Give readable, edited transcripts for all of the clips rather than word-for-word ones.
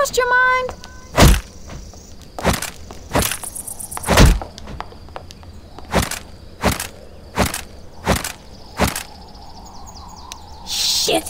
lost your mind? Shit!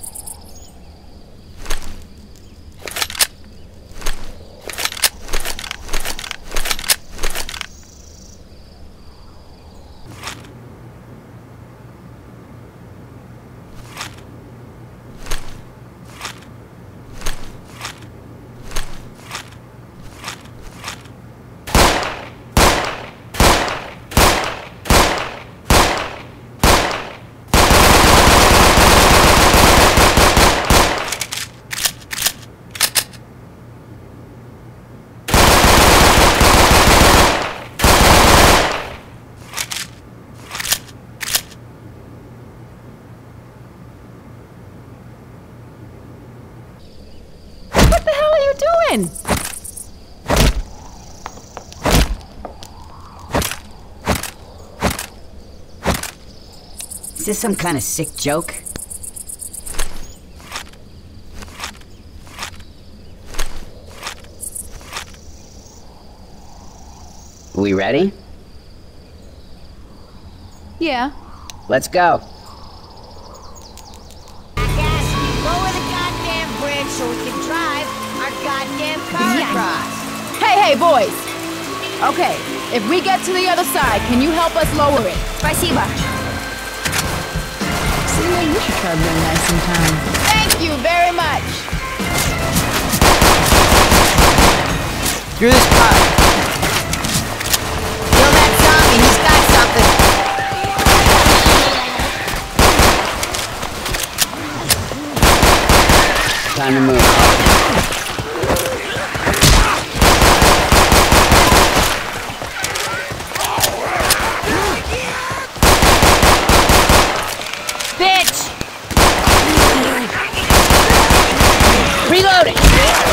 Doing? Is this some kind of sick joke? We ready? Yeah. Let's go. Lower the goddamn bridge so we can drive our goddamn car across. Hey, boys! Okay, if we get to the other side, can you help us lower it? Спасибо. Seems like you should try being nice sometime. Thank you very much! Through this part. Kill that zombie, he's got something. Time to move. Bitch! Reloading!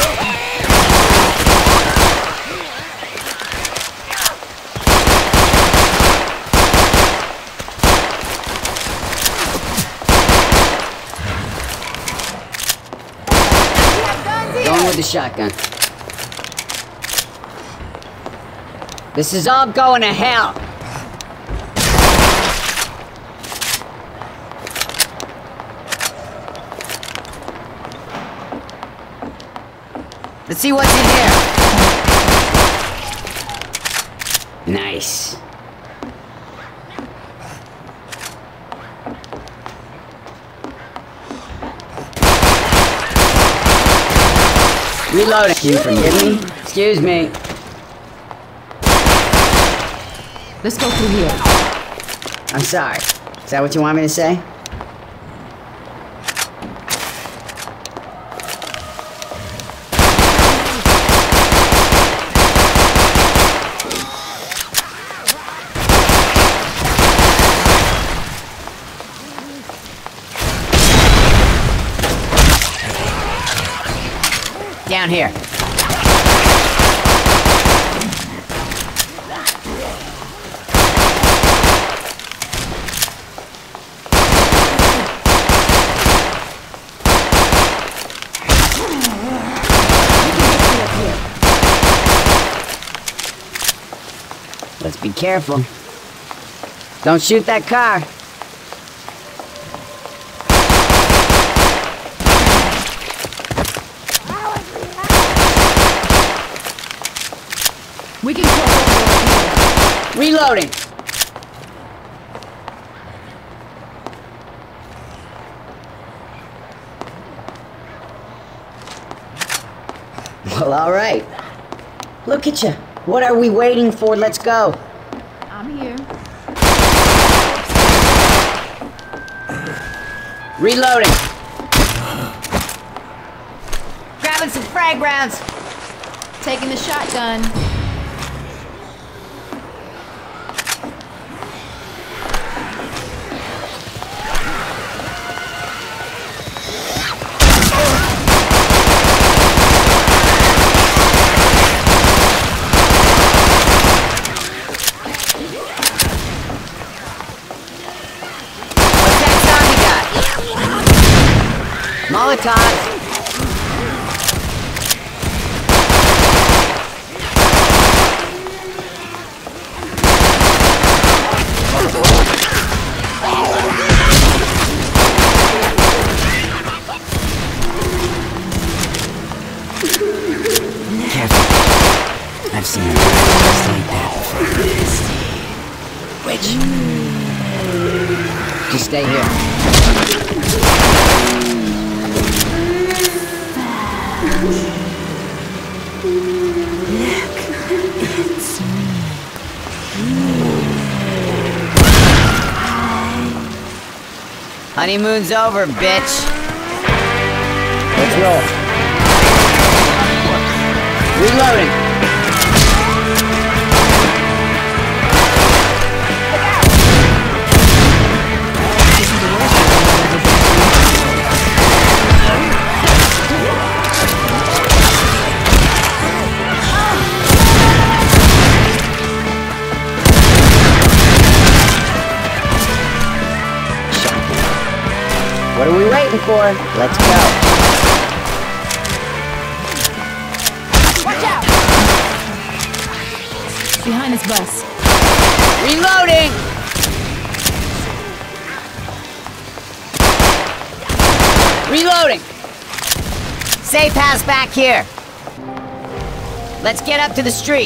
Going with the shotgun. This is all going to hell. Let's see what's in here. Nice. Reloading. Can you forgive me? Excuse me. Let's go through here. I'm sorry. Is that what you want me to say? Down here. Let's be careful. Don't shoot that car. We can cross over here. Reloading. Well, all right. Look at you. What are we waiting for? Let's go. I'm here. Reloading. Grabbing some frag rounds. Taking the shotgun. Molotov. bitch. Just stay here. Honeymoon's over, bitch. Let's roll. Reloading. What are we waiting for? Let's go. Watch out! Behind this bus. Reloading! Reloading! Safe house back here. Let's get up to the street.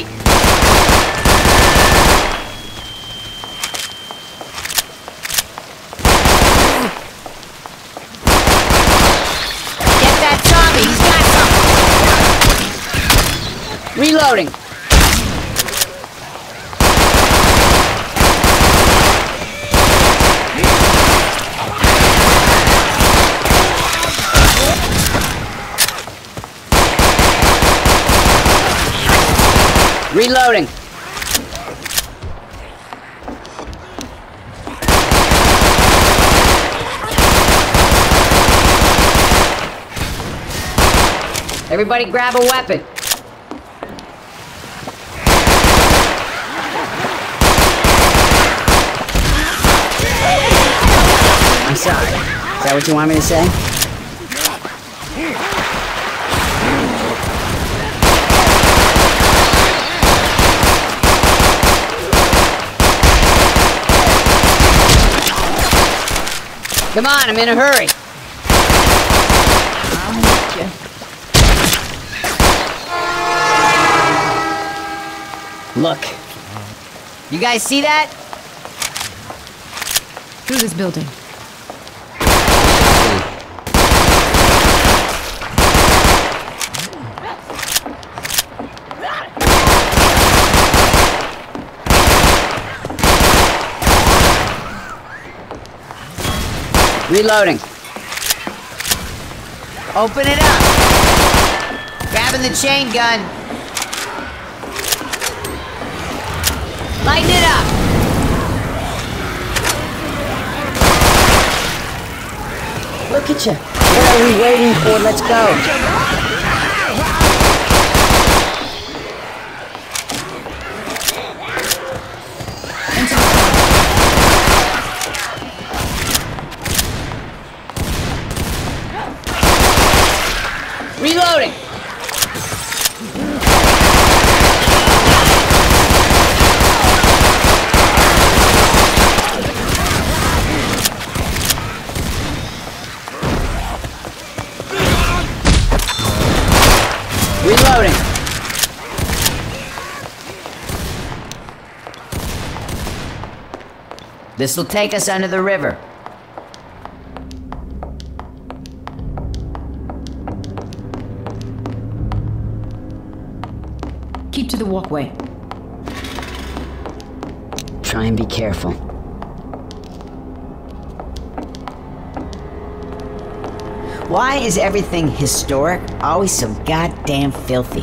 Get that zombie, he's got something. Reloading. Reloading. Everybody grab a weapon. I'm sorry. Is that what you want me to say? Come on, I'm in a hurry. I'm with you. Look. You guys see that? Through this building. Reloading. Open it up. Grabbing the chain gun. Lighten it up. Look at you. What are we waiting for? Let's go. Reloading. Reloading. This'll take us under the river. Keep to the walkway. Try and be careful. Why is everything historic always so goddamn filthy?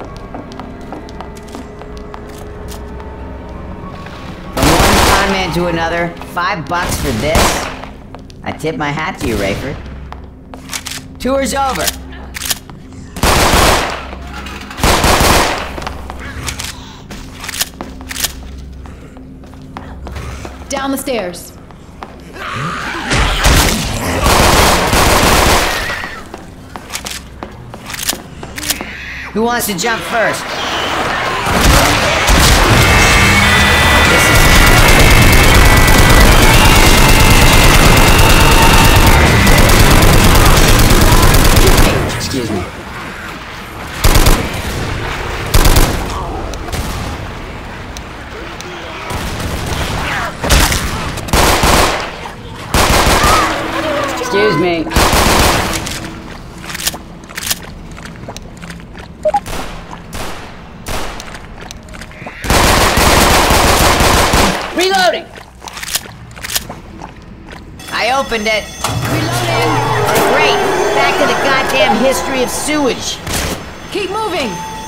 From one conman to another, $5 for this? I tip my hat to you, Rayford. Tour's over. Down the stairs. Who wants to jump first? Excuse me. Excuse me. Reloading! I opened it. Reloading! Great! Back to the goddamn history of sewage. Keep moving!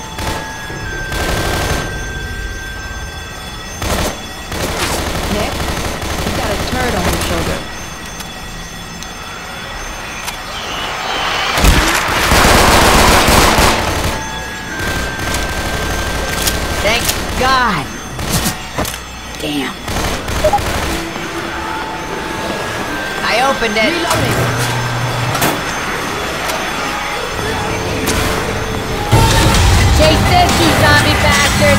Nick, you got a turd on your shoulder. Thank God. Damn. I opened it. Reloading! Chase this, you zombie bastard!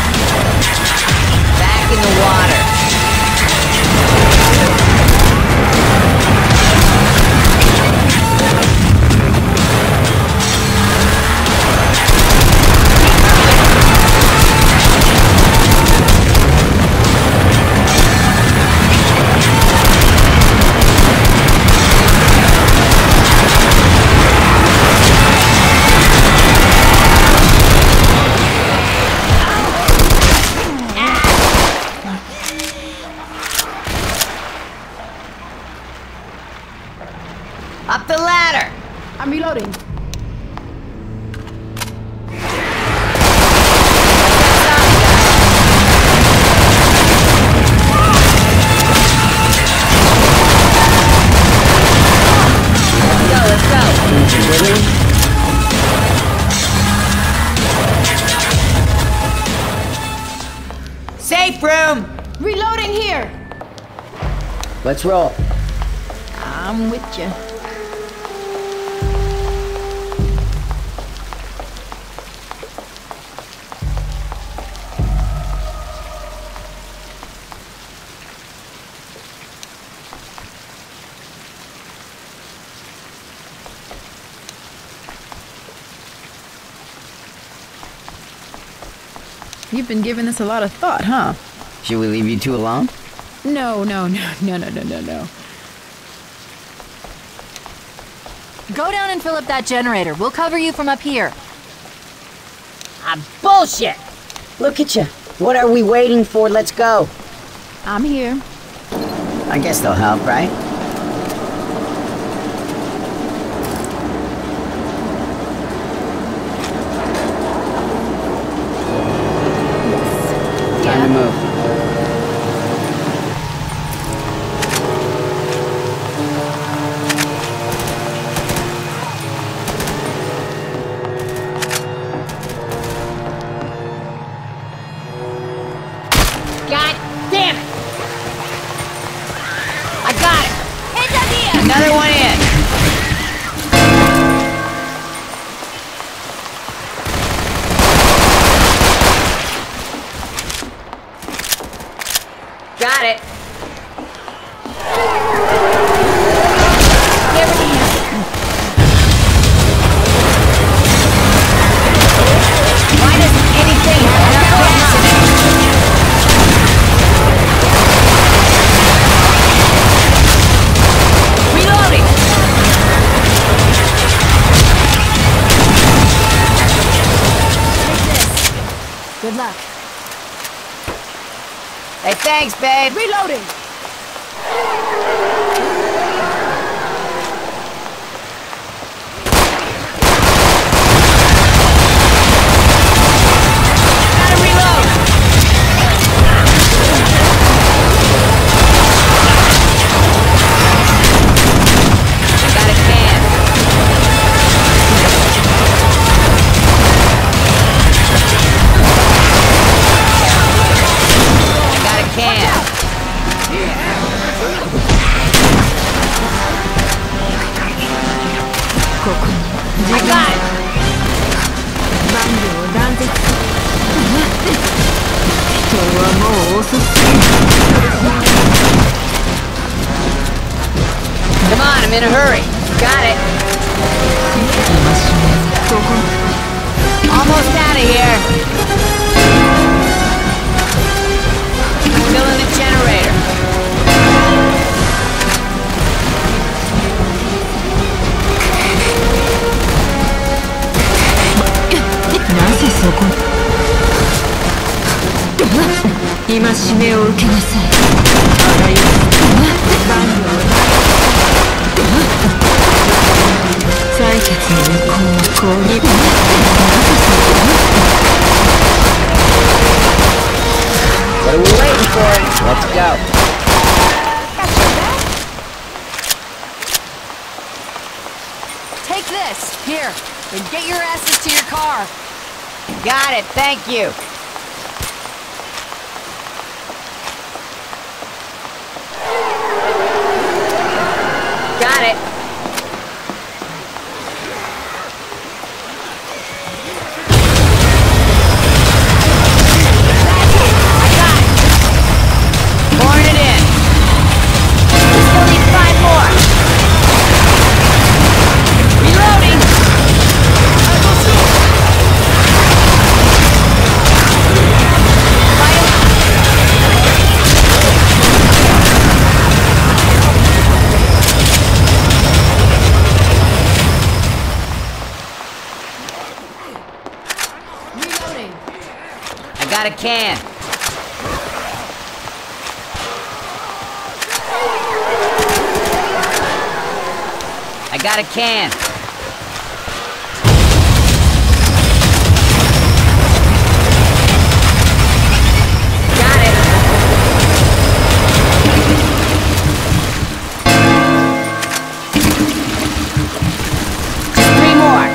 Back in the water. Up the ladder! I'm reloading. Let's go. Safe room! Reloading here! Let's roll. I'm with you. You've been giving this a lot of thought, huh? Should we leave you two alone? No. Go down and fill up that generator. We'll cover you from up here. Bullshit! Look at you. What are we waiting for? Let's go. I'm here. I guess they'll help, right? Time to move. God damn it! I got it! Another one in! Got it! Why doesn't anything have enough gas in it? Reloading! Good luck. Hey, thanks, babe. Reloading! Gotta reload! Got a can. Got a can. I got it! Come on, I'm in a hurry. Got it. Almost out of here. Still in the generator. 戒めを受けなさい。あらゆる万両採血の向こうをこうに What are we waiting for? Let's go. Take this. Here. And get your asses to your car. Got it, thank you. Got it. I got it. Pouring it in. We still need 5 more. Reloading. Reloading. I got a can. I got a can. Got it. Just 3 more.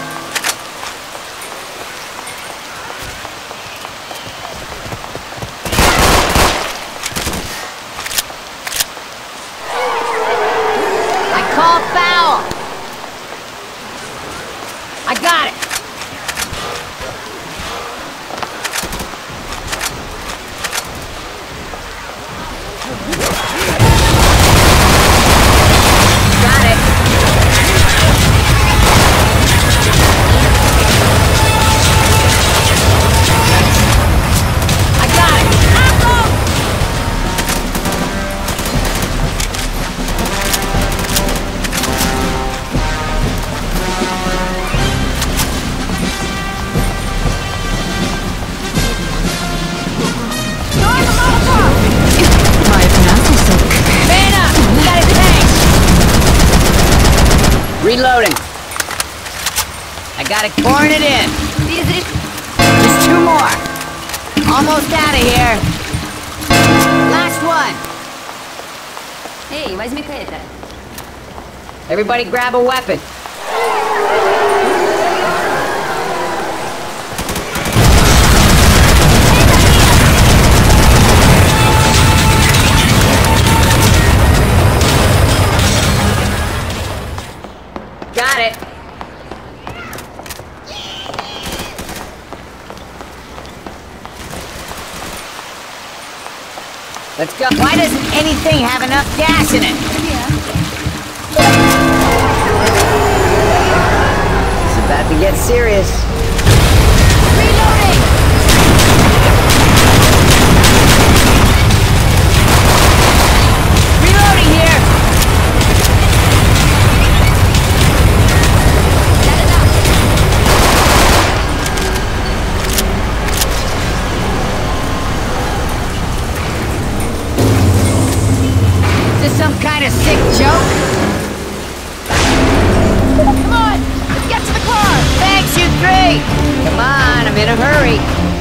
I call foul. I got it. Got it. I got it. Bana, we got a tank. Reloading. I got it, pouring it in. Just 2 more. Almost out of here. Last one. Эй, возьми-ка это. Everybody grab a weapon. Got it. Let's go. Why doesn't anything have enough gas in it? It's about to get serious. Reloading. Reloading here. Is this some kind of sick joke? Come on. Let's get to the car. Thanks, you 3. Come on, I'm in a hurry.